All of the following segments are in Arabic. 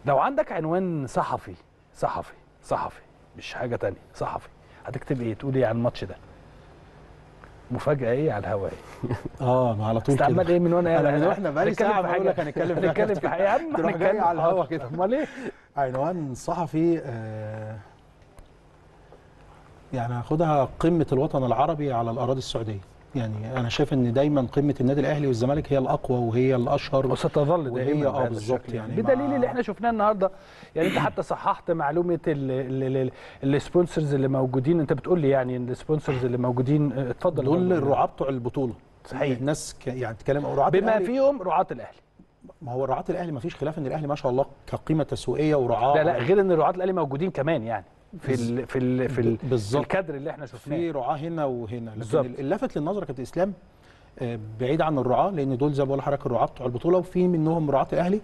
لو عندك عنوان صحفي صحفي مش حاجه تانية، صحفي، هتكتب ايه؟ تقول ايه عن الماتش ده؟ مفاجاه ايه على الهواء؟ على طول كده استعمل ايه من وانا انا من واحنا بقالي ساعه بقول لك هنتكلم في حاجه يا عم، تروح جاي على الهوا كده. امال ايه؟ عنوان صحفي يعني هاخدها قمه الوطن العربي على الاراضي السعوديه. يعني انا شايف ان دايما قمه النادي الاهلي والزمالك هي الاقوى وهي الاشهر وستظل دائما بهذا بالظبط الشكل يعني بدليل اللي احنا شفناه النهارده. يعني انت حتى صححت معلومه السبونسرز اللي موجودين. انت بتقول لي يعني السبونسرز اللي موجودين، اتفضل. دول الرعاة بتوع البطوله. صحيح. الناس يعني تتكلم رعاة بما الأهلي فيهم رعاة الاهلي. ما هو رعاة الاهلي ما فيش خلاف ان الاهلي ما شاء الله كقيمه تسويقيه ورعاه. لا غير ان رعاة الاهلي موجودين كمان يعني في الكادر اللي احنا شفناه. في رعاه هنا وهنا، لكن بالزبط. اللافت للنظر كابتن اسلام بعيد عن الرعاه، لان دول زي ما بقول لحضرتك الرعاه بتوع البطوله، وفي منهم رعاة الاهلي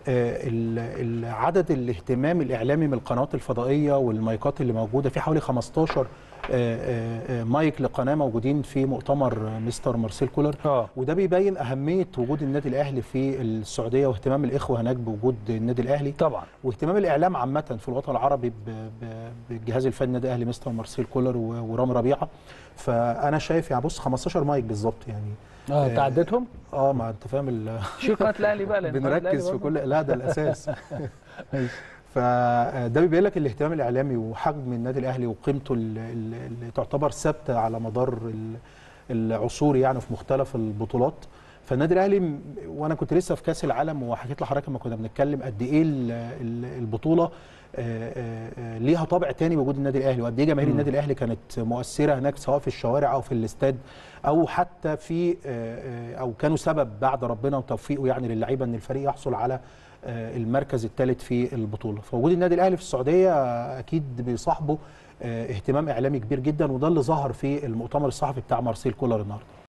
عدد الاهتمام الاعلامي من القنوات الفضائيه والمايكات اللي موجوده، في حوالي 15 مايك لقناه موجودين في مؤتمر مستر مارسيل كولر. وده بيبين اهميه وجود النادي الاهلي في السعوديه، واهتمام الاخوه هناك بوجود النادي الاهلي طبعا، واهتمام الاعلام عامه في الوطن العربي بالجهاز الفني النادي الاهلي مستر مارسيل كولر ورامي ربيعه. فانا شايف يعني بص 15 مايك بالظبط يعني. تعدتهم؟ ما انت فاهم شيل قناه الاهلي بقى بنركز في كل، لا ده الاساس. فده بيبين لك الاهتمام الاعلامي وحجم النادي الاهلي وقيمته اللي تعتبر ثابته على مدار العصور يعني في مختلف البطولات. فالنادي الاهلي، وانا كنت لسه في كاس العالم وحكيت لحضرتك لما كنا بنتكلم قد ايه البطوله ليها طابع تاني وجود النادي الاهلي، وقد ايه جماهير النادي الاهلي كانت مؤثره هناك سواء في الشوارع او في الاستاد او حتى في او كانوا سبب بعد ربنا وتوفيقه يعني للعيبه ان الفريق يحصل على المركز الثالث في البطوله. فوجود النادي الاهلي في السعوديه اكيد بيصاحبه اهتمام اعلامي كبير جدا، وده اللي ظهر في المؤتمر الصحفي بتاع مارسيل كولر النهارده.